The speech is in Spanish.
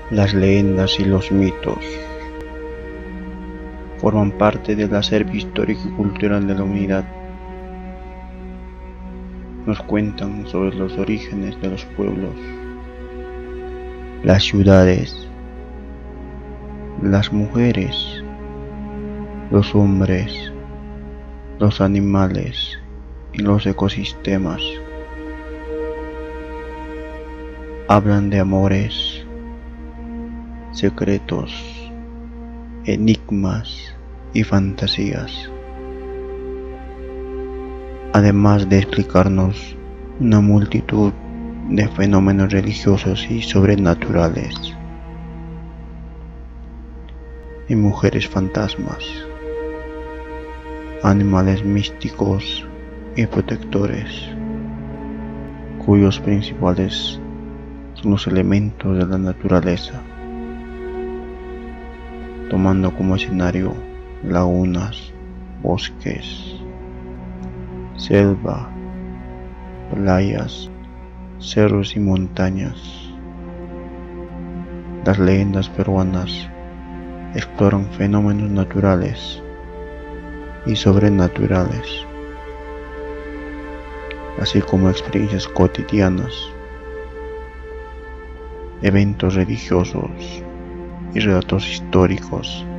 Las leyendas y los mitos forman parte del acervo histórico y cultural de la humanidad. Nos cuentan sobre los orígenes de los pueblos, las ciudades, las mujeres, los hombres, los animales y los ecosistemas. Hablan de amores, secretos, enigmas y fantasías, además de explicarnos una multitud de fenómenos religiosos y sobrenaturales, y mujeres fantasmas, animales místicos y protectores, cuyos principales son los elementos de la naturaleza, tomando como escenario lagunas, bosques, selva, playas, cerros y montañas. Las leyendas peruanas exploran fenómenos naturales y sobrenaturales, así como experiencias cotidianas, eventos religiosos y relatos históricos